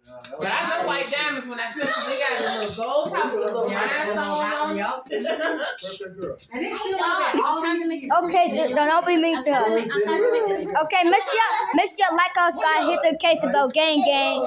But I know white diamonds when I smell them. They got a little gold top with a little rhinestone on them. Okay, don't be mean to her. Okay, Miss your like us guy hit the case about gang.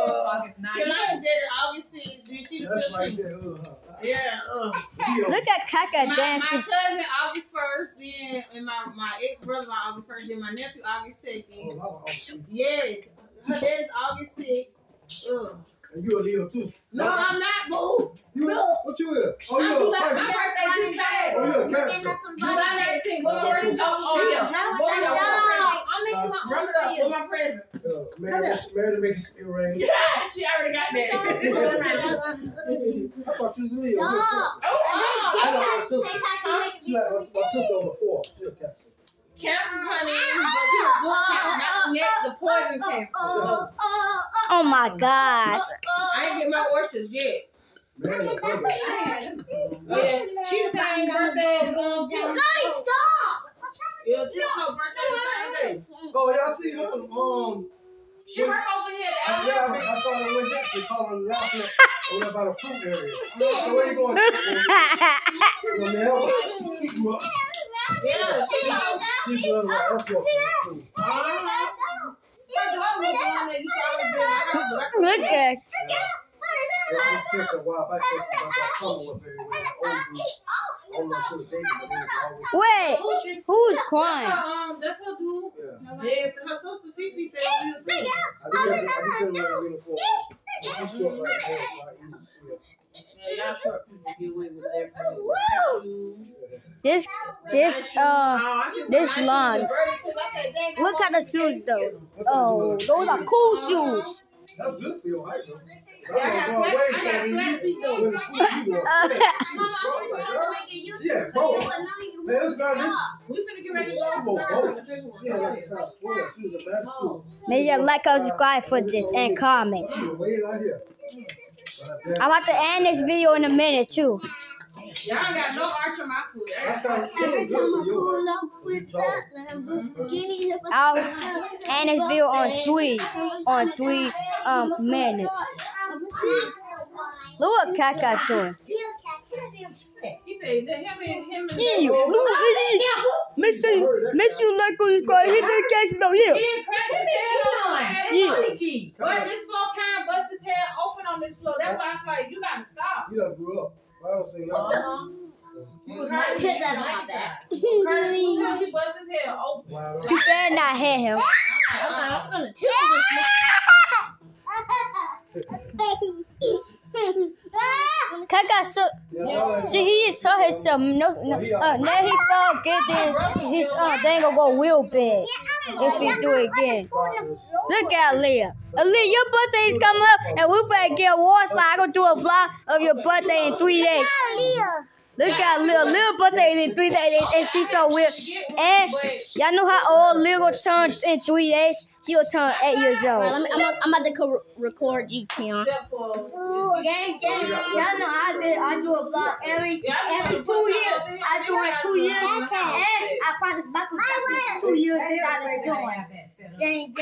Yeah. Look at Kaka dancing. My cousin August 1st, then my ex-brother August 1st, then my nephew August 2nd. Yeah. Her dad's August 6th. And you a Leo too? No, I'm not, boo. You what you is? Oh, you a my birthday Tuesday. Oh, you a Cancer. July 18th. What my birthday? Oh, yeah. Run it up. What my present? Mary to make it rain. Yeah, she already got that. I thought you was a Leo. Oh, She like my sister on the 4th. She a Cancer. Cancer, honey, but we were good cancer, not the poison cancer. Oh my gosh. I ain't get my oysters yet. Man, Yeah, she the same birthday as Guys, stop! Yeah, it's her birthday the same day. Oh, y'all see her? She work over here. I saw her with that. She called her laughing over by the fruit area. So where you going? Yeah, she's running like airport from the school. Look at. Wait, who's crying? That's her dude. Yes, her sister Fifi said she y'all short people get away with everything. This long. What kind of shoes though? Oh, those are cool shoes. That's good for your height, though. I got flat feet though. Yeah, both. Let's go. We finna get ready to go. Yeah, like a size 12. She was a bad school. Make sure like and subscribe for this and comment. Wait out here. I'm about to end this video in a minute too. Y'all got no arch on my foot. I'll end this video on three minutes. Look what Kaka doing. He said that him and Miss you like us guy hit the case about here. He cracked his head open. But this floor kind of bust his head open on this floor. That's why I was like, you gotta stop. You done grew up. I don't see y'all. He was not hit that on my back. He bust his head open. You better not hit him. Kaka, so he saw himself. Now he felt good. His they ain't gonna go real big if he do it again. Look at Leah. Leah, your birthday is coming up, and we're gonna get a war slide. I'm gonna do a vlog of your birthday in 3 days. Look at Lil birthday in 3 days, and she's so weird. And y'all know how old Lil turns in 3 days? She'll turn 8 years old. I'm about to record you, Keon. Gang, y'all know I do a vlog every 2 years. I do it 2 years, and I practice Michael Jackson 2 years since I was doing. Gang.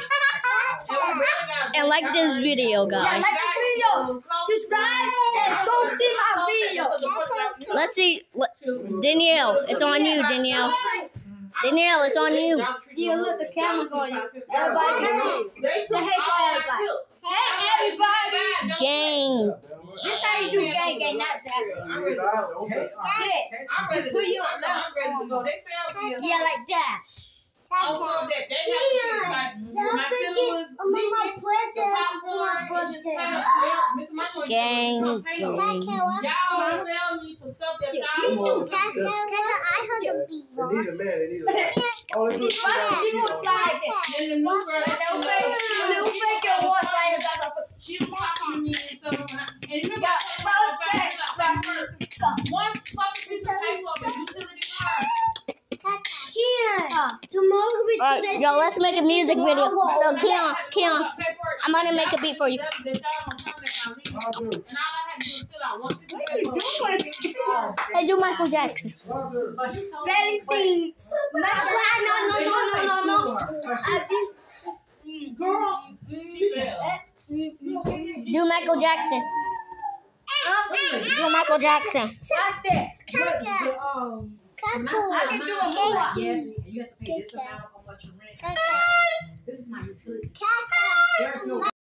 And like this video, guys. Yeah, like the video. Subscribe and go see my video. Let's see. Danielle, it's on you, Danielle. Danielle, it's on you. Yeah, look, the camera's on you. Everybody can see. Say hey to everybody. Hey, everybody. Gang. This how you do gang, not that. I'm ready to go. Yes. I'm ready to go. They failed me. Yeah, like that. Also, that they have to like when my feeling was leaking, the popcorn, it just fell. Miss Michael, Gang. y'all failed me for stuff that y'all They need a man. They need a man. All they do is People slide there. and the new girl, Little fake and one slide. she was talking to me and stuff. And you got one fucking piece of paper of a utility card. Alright, y'all, let's make a music video. So, Keon, I'm gonna make a beat for you. Hey, do Michael Jackson. Belly things. No. I think. Girl, Do Michael Jackson. Do Michael Jackson. Watch that. Kaka. I can do a more. Yes, you have to pay this amount on what you rent. This is my utility. There is no